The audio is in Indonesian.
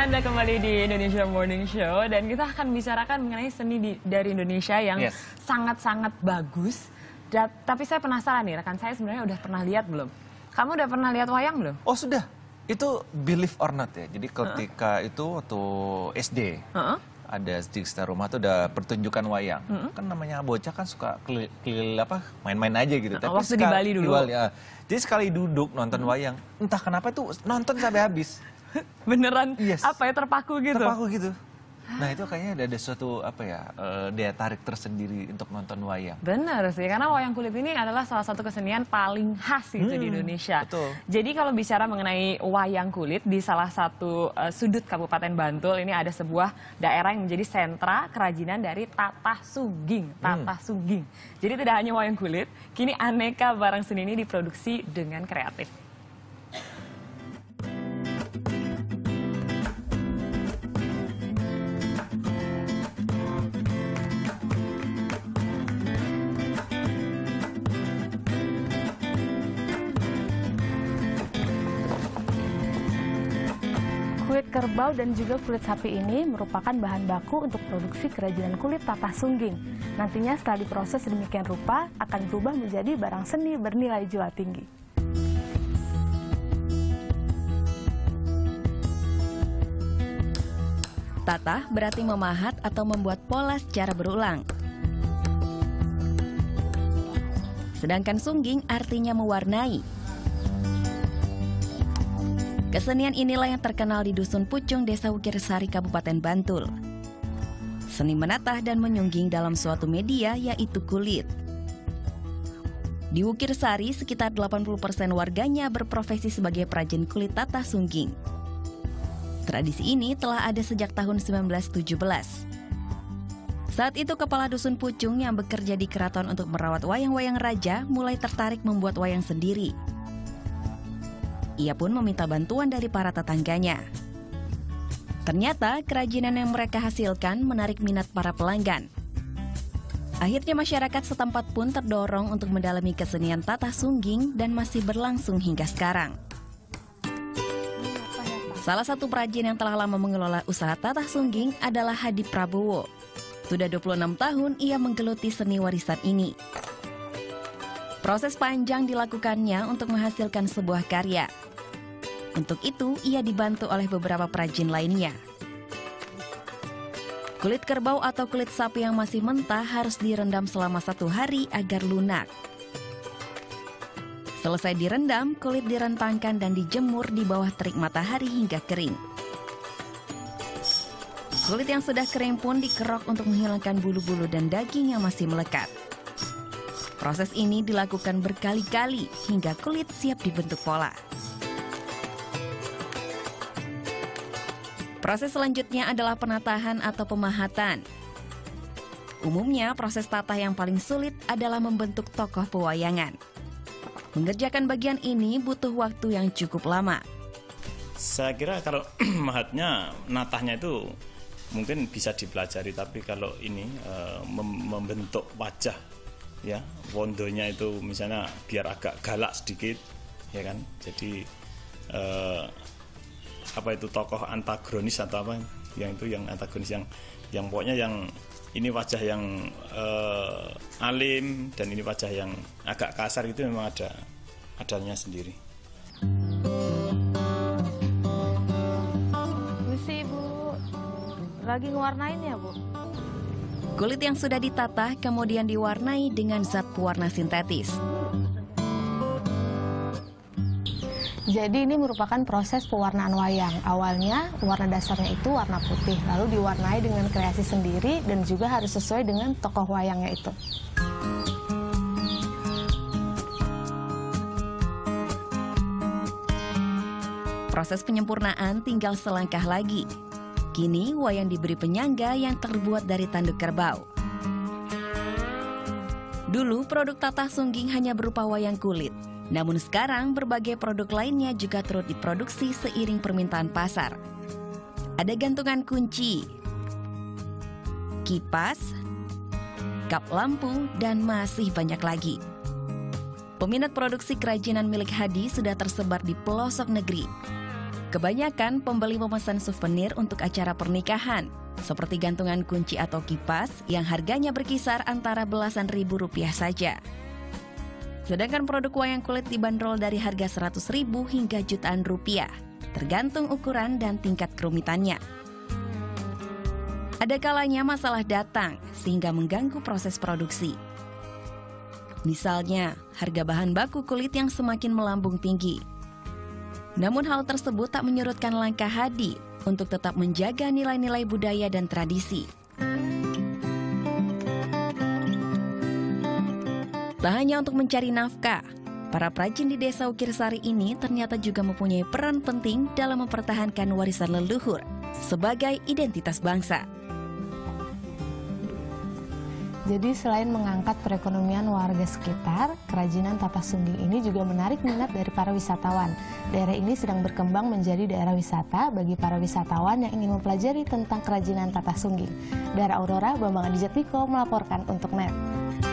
Anda kembali di Indonesia Morning Show dan kita akan bicarakan mengenai seni dari Indonesia yang sangat-sangat bagus. Tapi saya penasaran nih, rekan saya sebenarnya udah pernah lihat belum? Kamu udah pernah lihat wayang belum? Oh sudah, itu believe or not ya. Jadi ketika itu waktu SD, ada di sekitar rumah tuh ada pertunjukan wayang. Kan namanya bocah kan suka main-main aja gitu. Tapi waktu di Bali dulu. Jadi sekali duduk nonton wayang, entah kenapa tuh nonton sampai habis. Beneran apa ya, terpaku gitu? Terpaku gitu. Nah itu kayaknya ada suatu daya tarik tersendiri untuk nonton wayang. Benar sih, karena wayang kulit ini adalah salah satu kesenian paling khas gitu di Indonesia. Betul. Jadi kalau bicara mengenai wayang kulit di salah satu sudut Kabupaten Bantul ini ada sebuah daerah yang menjadi sentra kerajinan dari Tatah Sungging. Tatah Sungging. Jadi tidak hanya wayang kulit, kini aneka barang seni ini diproduksi dengan kreatif. Kulit kerbau dan juga kulit sapi ini merupakan bahan baku untuk produksi kerajinan kulit Tatah Sungging. Nantinya setelah diproses sedemikian rupa, akan berubah menjadi barang seni bernilai jual tinggi. Tatah berarti memahat atau membuat pola secara berulang. Sedangkan sungging artinya mewarnai. Kesenian inilah yang terkenal di Dusun Pucung, Desa Wukirsari, Kabupaten Bantul. Seni menatah dan menyungging dalam suatu media yaitu kulit. Di Wukirsari, sekitar 80% warganya berprofesi sebagai perajin kulit tatah sungging. Tradisi ini telah ada sejak tahun 1917. Saat itu kepala Dusun Pucung yang bekerja di keraton untuk merawat wayang-wayang raja mulai tertarik membuat wayang sendiri. Ia pun meminta bantuan dari para tetangganya. Ternyata kerajinan yang mereka hasilkan menarik minat para pelanggan. Akhirnya masyarakat setempat pun terdorong untuk mendalami kesenian tatah sungging dan masih berlangsung hingga sekarang. Salah satu perajin yang telah lama mengelola usaha tatah sungging adalah Hadi Prabowo. Sudah 26 tahun ia menggeluti seni warisan ini. Proses panjang dilakukannya untuk menghasilkan sebuah karya. Untuk itu, ia dibantu oleh beberapa perajin lainnya. Kulit kerbau atau kulit sapi yang masih mentah harus direndam selama 1 hari agar lunak. Selesai direndam, kulit direntangkan dan dijemur di bawah terik matahari hingga kering. Kulit yang sudah kering pun dikerok untuk menghilangkan bulu-bulu dan daging yang masih melekat. Proses ini dilakukan berkali-kali hingga kulit siap dibentuk pola. Proses selanjutnya adalah penatahan atau pemahatan. Umumnya proses tatah yang paling sulit adalah membentuk tokoh pewayangan. Mengerjakan bagian ini butuh waktu yang cukup lama. Saya kira kalau natahnya itu mungkin bisa dipelajari, tapi kalau ini membentuk wajah, ya wondonya itu misalnya biar agak galak sedikit, ya kan, jadi itu tokoh antagonis atau apa yang antagonis yang pokoknya yang ini wajah yang alim dan ini wajah yang agak kasar, itu memang adanya sendiri. Misi Bu, lagi ngewarnain ya Bu? Kulit yang sudah ditatah kemudian diwarnai dengan zat pewarna sintetis. Jadi ini merupakan proses pewarnaan wayang. Awalnya warna dasarnya itu warna putih, lalu diwarnai dengan kreasi sendiri dan juga harus sesuai dengan tokoh wayangnya itu. Proses penyempurnaan tinggal selangkah lagi. Kini wayang diberi penyangga yang terbuat dari tanduk kerbau. Dulu produk tatah sungging hanya berupa wayang kulit. Namun sekarang berbagai produk lainnya juga turut diproduksi seiring permintaan pasar. Ada gantungan kunci, kipas, kap lampu, dan masih banyak lagi. Peminat produksi kerajinan milik Hadi sudah tersebar di pelosok negeri. Kebanyakan pembeli memesan souvenir untuk acara pernikahan, seperti gantungan kunci atau kipas yang harganya berkisar antara belasan ribu rupiah saja. Sedangkan produk wayang kulit dibanderol dari harga 100.000 hingga jutaan rupiah, tergantung ukuran dan tingkat kerumitannya. Ada kalanya masalah datang sehingga mengganggu proses produksi. Misalnya, harga bahan baku kulit yang semakin melambung tinggi. Namun hal tersebut tak menyurutkan langkah Hadi untuk tetap menjaga nilai-nilai budaya dan tradisi. Tak hanya untuk mencari nafkah, para perajin di Desa Ukirsari ini ternyata juga mempunyai peran penting dalam mempertahankan warisan leluhur sebagai identitas bangsa. Jadi selain mengangkat perekonomian warga sekitar, kerajinan Tapas Sungging ini juga menarik minat dari para wisatawan. Daerah ini sedang berkembang menjadi daerah wisata bagi para wisatawan yang ingin mempelajari tentang kerajinan Tapas Sungging. Dari Aurora, Bambang Adijatmiko melaporkan untuk NET.